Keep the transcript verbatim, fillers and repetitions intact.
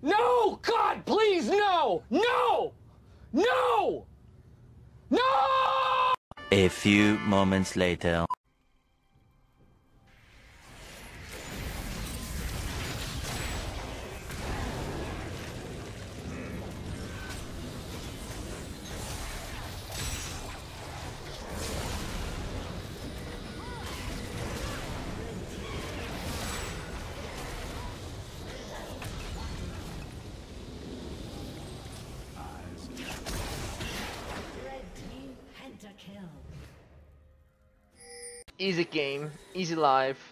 No! God, please, no! No! No! No! A few moments later. Easy game, easy life.